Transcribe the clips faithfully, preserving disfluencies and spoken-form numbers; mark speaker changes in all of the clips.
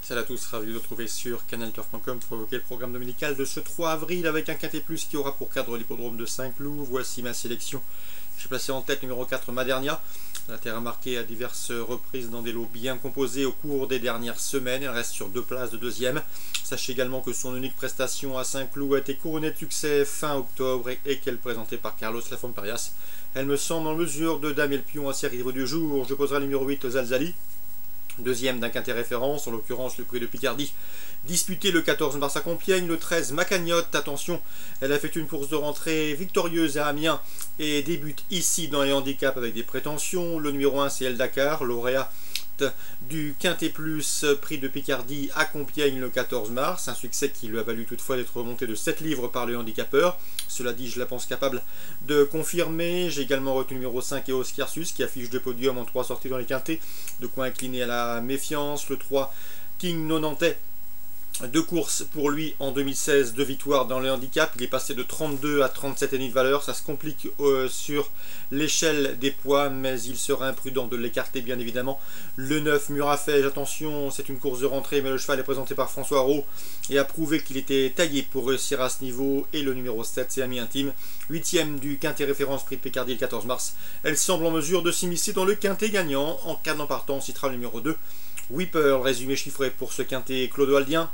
Speaker 1: Salut à tous, ravi de vous retrouver sur canal turf point com pour évoquer le programme dominical de ce trois avril avec un quintet plus qui aura pour cadre l'hippodrome de Saint-Cloud. Voici ma sélection. J'ai placé en tête numéro quatre Madernia. La terre a marqué à diverses reprises dans des lots bien composés au cours des dernières semaines. Elle reste sur deux places de deuxième. Sachez également que son unique prestation à Saint-Cloud a été couronnée de succès fin octobre et, et qu'elle présentée par Carlos Lafomparias. Elle me semble en mesure de damer le pion à ses rivaux du jour. Je poserai le numéro huit Zalzali. Deuxième d'un quintet référence, en l'occurrence le prix de Picardie, disputé le quatorze mars à Compiègne, le treize Macagnotte, attention, elle a fait une course de rentrée victorieuse à Amiens et débute ici dans les handicaps avec des prétentions. Le numéro un c'est El Dakar, lauréat du quintet plus prix de Picardie à Compiègne le quatorze mars, un succès qui lui a valu toutefois d'être remonté de sept livres par le handicapeur. Cela dit, je la pense capable de confirmer. J'ai également retenu le numéro cinq et Oscarsus qui affiche deux podiums en trois sorties dans les quintets, de quoi incliner à la méfiance. Le trois King Nonantais, deux courses pour lui en deux mille seize, deux victoires dans le handicap. Il est passé de trente-deux à trente-sept et demi de valeur. Ça se complique euh, sur l'échelle des poids, mais il sera imprudent de l'écarter bien évidemment. Le neuf Murafège, attention, c'est une course de rentrée, mais le cheval est présenté par François Roux et a prouvé qu'il était taillé pour réussir à ce niveau. Et le numéro sept, c'est Ami Intime, huitième du quintet référence prix de Picardie le quatorze mars. Elle semble en mesure de s'immiscer dans le quintet gagnant. En cas d'en partant, on citera le numéro deux, Whipper, résumé chiffré pour ce quintet clodoaldien.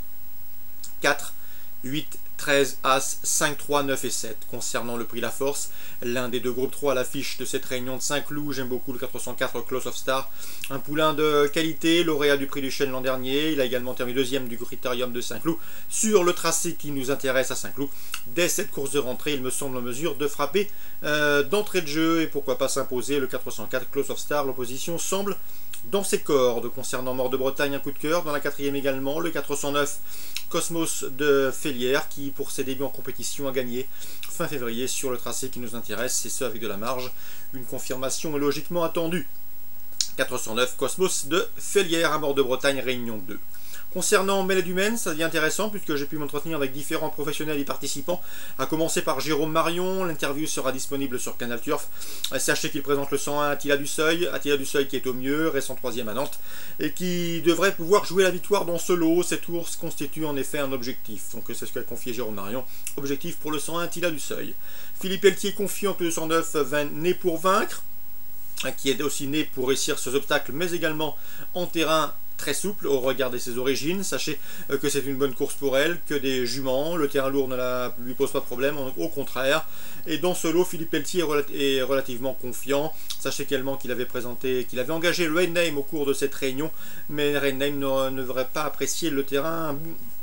Speaker 1: quatre, huit, treize, As, cinq, trois, neuf et sept. Concernant le prix La Force, l'un des deux groupes trois à l'affiche de cette réunion de Saint-Cloud, j'aime beaucoup le quatre cent quatre Close of Star, un poulain de qualité, lauréat du prix du Chêne l'an dernier. Il a également terminé deuxième du Critérium de Saint-Cloud sur le tracé qui nous intéresse à Saint-Cloud. Dès cette course de rentrée, il me semble en mesure de frapper euh, d'entrée de jeu et pourquoi pas s'imposer. Le quatre cent quatre Close of Star, l'opposition semble dans ses cordes. Concernant Mort de Bretagne, un coup de cœur. Dans la quatrième également, le quatre cent neuf Cosmos de Félière qui pour ses débuts en compétition a gagné fin février sur le tracé qui nous intéresse, et ce avec de la marge. Une confirmation est logiquement attendue. quatre cent neuf Cosmos de Félière à Mort de Bretagne, réunion deux. Concernant Mêlée du Maine, ça devient intéressant puisque j'ai pu m'entretenir avec différents professionnels y participants, à commencer par Jérôme Marion. L'interview sera disponible sur Canal Turf. Sachez qu'il présente le cent un Attila du Seuil, Attila du Seuil qui est au mieux, récent troisième à Nantes, et qui devrait pouvoir jouer la victoire dans ce lot. Cette course constitue en effet un objectif, donc c'est ce qu'a confié Jérôme Marion, objectif pour le cent un Attila du Seuil. Philippe Pelletier confiant que le cent neuf né pour vaincre, qui est aussi né pour réussir ces obstacles, mais également en terrain très souple au regard de ses origines. Sachez que c'est une bonne course pour elle, que des juments, le terrain lourd ne la, lui pose pas de problème, au contraire. Et dans ce lot, Philippe Pelletier est, relati est relativement confiant. Sachez également qu'il avait présenté, qu'il avait engagé le Rain Name au cours de cette réunion, mais Rain Name ne, ne devrait pas apprécier le terrain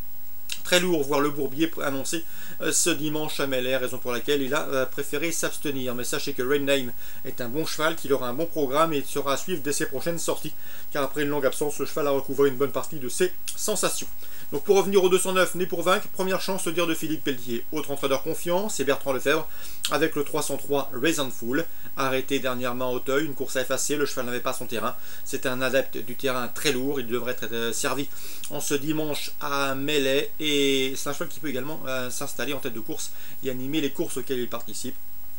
Speaker 1: très lourd, voire le bourbier annoncé ce dimanche à Mêlée, raison pour laquelle il a préféré s'abstenir. Mais sachez que Rain Name est un bon cheval, qu'il aura un bon programme et sera à suivre dès ses prochaines sorties, car après une longue absence, le cheval a recouvré une bonne partie de ses sensations. Donc pour revenir au deux cent neuf, né pour vaincre, première chance de dire de Philippe Pelletier. Autre entraîneur confiant, c'est Bertrand Lefebvre, avec le trois cent trois Resentful, arrêté dernièrement à Auteuil, une course à effacer, le cheval n'avait pas son terrain. C'est un adepte du terrain très lourd, il devrait être servi en ce dimanche à Mêlée, et c'est un cheval qui peut également euh, s'installer en tête de course et animer les courses auxquelles il participe.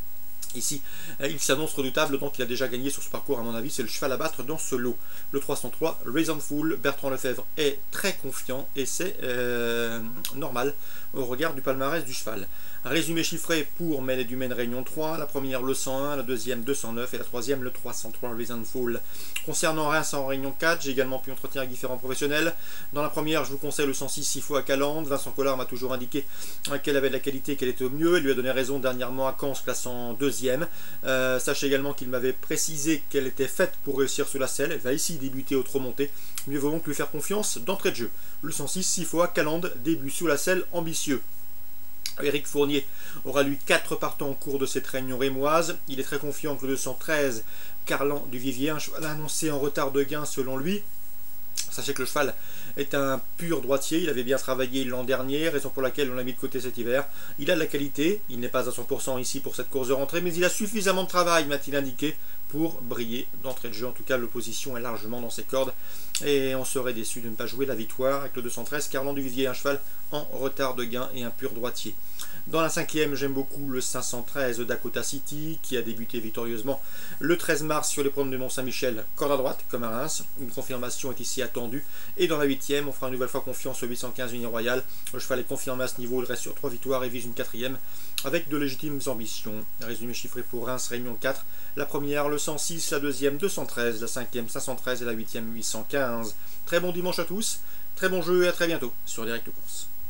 Speaker 1: Ici, il s'annonce redoutable, donc il a déjà gagné sur ce parcours, à mon avis, c'est le cheval à battre dans ce lot. Le trois cent trois, Resentful, Bertrand Lefebvre est très confiant et c'est euh, normal au regard du palmarès du cheval. Un résumé chiffré pour Mêlée du Maine Réunion trois, la première le cent un, la deuxième deux cent neuf et la troisième le trois cent trois Resentful. Concernant Reims en Réunion quatre, j'ai également pu entretenir avec différents professionnels. Dans la première, je vous conseille le cent six six fois à Calandre. Vincent Collard m'a toujours indiqué qu'elle avait de la qualité, qu'elle était au mieux. Il lui a donné raison dernièrement à Caen, classant deuxième. Euh, sachez également qu'il m'avait précisé qu'elle était faite pour réussir sous la selle. Elle va ici débuter au trop monté. Mieux vaut donc lui faire confiance d'entrée de jeu. Le cent six six fois à Calandre, début sous la selle ambitieux. Éric Fournier aura lui quatre partants en cours de cette réunion rémoise. Il est très confiant que le deux cent treize Carlan du Vivier, un cheval annoncé en retard de gain selon lui. Sachez que le cheval est un pur droitier, il avait bien travaillé l'an dernier, raison pour laquelle on l'a mis de côté cet hiver. Il a de la qualité, il n'est pas à cent pour cent ici pour cette course de rentrée, mais il a suffisamment de travail, m'a-t-il indiqué, pour briller d'entrée de jeu. En tout cas, l'opposition est largement dans ses cordes et on serait déçu de ne pas jouer la victoire avec le deux cent treize Carlan du Vivier, un cheval en retard de gain et un pur droitier. Dans la cinquième, j'aime beaucoup le cinq cent treize Dakota City, qui a débuté victorieusement le treize mars sur les promenades de Mont-Saint-Michel, corde à droite, comme à Reims. Une confirmation est ici attendue. Et dans la huitième, on fera une nouvelle fois confiance au huit cent quinze Union Royale. Le cheval est confirmé à ce niveau, il reste sur trois victoires et vise une quatrième avec de légitimes ambitions. Résumé chiffré pour Reims, Réunion quatre. La première, le cent six, la deuxième, deux cent treize, la cinquième, cinq cent treize et la huitième, huit cent quinze. Très bon dimanche à tous, très bon jeu et à très bientôt sur Direct Course.